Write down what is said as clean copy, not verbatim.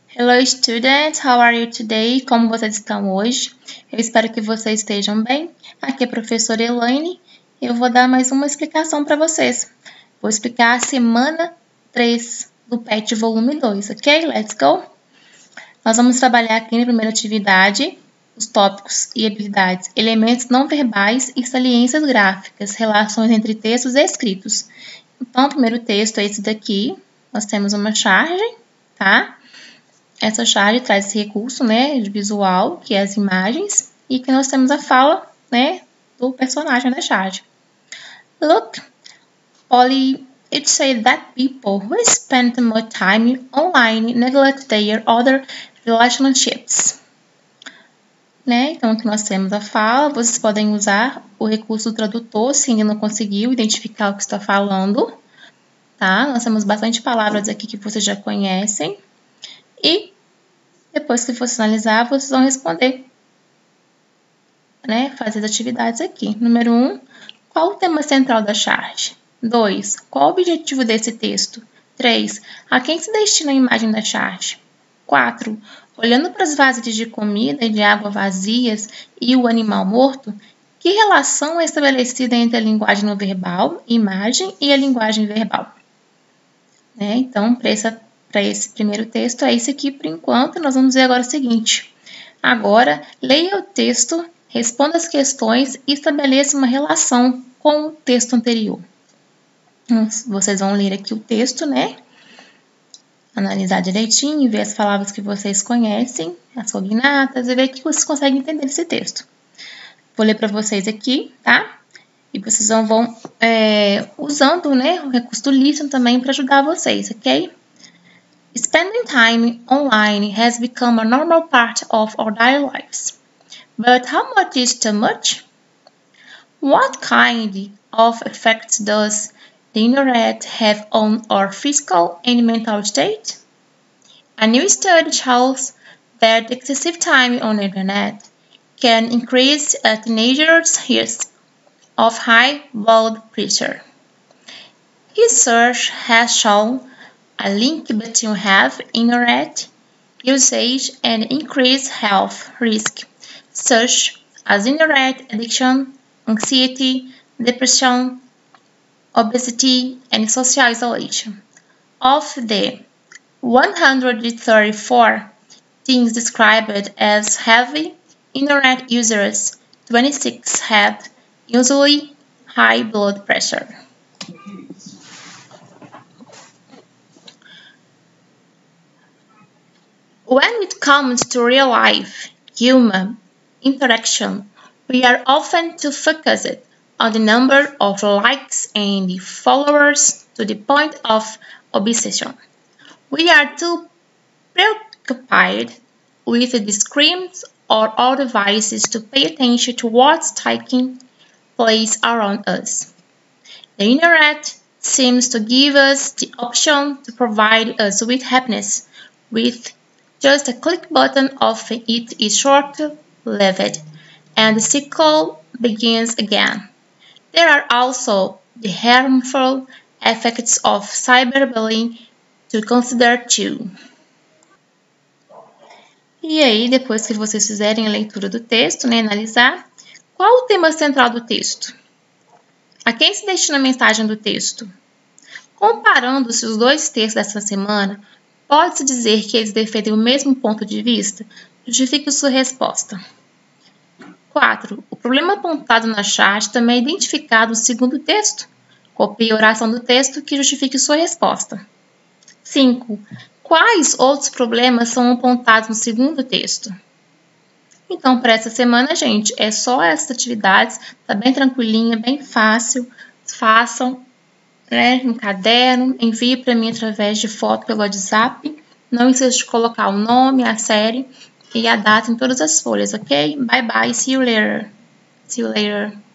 Hello students, how are you today? Como vocês estão hoje? Eu espero que vocês estejam bem. Aqui é a professora Elaine e eu vou dar mais uma explicação para vocês. Vou explicar a semana 3 do PET volume 2, ok? Let's go! Nós vamos trabalhar aqui na primeira atividade os tópicos e habilidades, elementos não verbais e saliências gráficas, relações entre textos e escritos. Então, o primeiro texto é esse daqui. Nós temos uma charge, tá? Essa charge traz esse recurso, né, de visual, que é as imagens, e que nós temos a fala, né, do personagem da charge. Look, Polly, it said that people who spend more time online neglect their other relationships. Né? Então, aqui nós temos a fala, vocês podem usar o recurso do tradutor se ainda não conseguiu identificar o que está falando, tá? Nós temos bastante palavras aqui que vocês já conhecem. E depois que for finalizar, vocês vão responder, né? Fazer as atividades aqui. Número 1, qual o tema central da charge? 2, qual o objetivo desse texto? 3, a quem se destina a imagem da charge? 4, olhando para as vasilhas de comida e de água vazias e o animal morto, que relação é estabelecida entre a linguagem não verbal, imagem, e a linguagem verbal? Né? Então, para esse primeiro texto, é esse aqui por enquanto. Nós vamos ver agora o seguinte. Agora, leia o texto, responda as questões e estabeleça uma relação com o texto anterior. Vocês vão ler aqui o texto, né? Analisar direitinho, ver as palavras que vocês conhecem, as cognatas, e ver que vocês conseguem entender esse texto. Vou ler para vocês aqui, tá? E vocês vão usando, né, o recurso do listen também para ajudar vocês, ok? Spending time online has become a normal part of our daily lives. But how much is too much? What kind of effects does the internet have on our physical and mental state? A new study shows that excessive time on the internet can increase a teenager's risk of high blood pressure. Research has shown a link between heavy internet usage and increased health risks, such as internet addiction, anxiety, depression, obesity, and social isolation. Of the 134 teens described as heavy internet users, 26 had usually high blood pressure. When it comes to real-life human interaction, we are often too focused on the number of likes and followers to the point of obsession. We are too preoccupied with the screens or our devices to pay attention to what's taking place around us. The internet seems to give us the option to provide us with happiness with just a click button of it is short-lived, and the cycle begins again. There are also the harmful effects of cyberbullying to consider too. E aí, depois que vocês fizerem a leitura do texto, né, analisar, qual o tema central do texto? A quem se destina a mensagem do texto? Comparando-se os dois textos dessa semana, pode-se dizer que eles defendem o mesmo ponto de vista? Justifique sua resposta. 4. O problema apontado na charge também é identificado no segundo texto. Copie a oração do texto que justifique sua resposta. 5. Quais outros problemas são apontados no segundo texto? Então, para essa semana, gente, é só essas atividades. Tá bem tranquilinha, bem fácil. Façam, né, no caderno, envie para mim através de foto pelo WhatsApp. Não esqueça de colocar o nome, a série e a data em todas as folhas, ok? Bye bye, see you later. See you later.